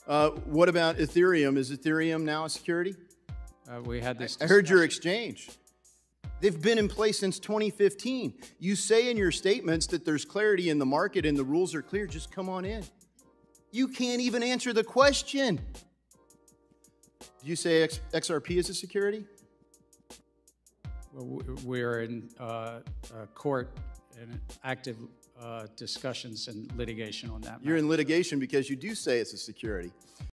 What about Ethereum? Is Ethereum now a security? We had this I discussion. heard your exchange. They've been in place since 2015. You say in your statements that there's clarity in the market and the rules are clear. Just come on in. You can't even answer the question. Do you say XRP is a security? Well, we're in court and active discussions and litigation on that matter. You're in litigation because you do say it's a security.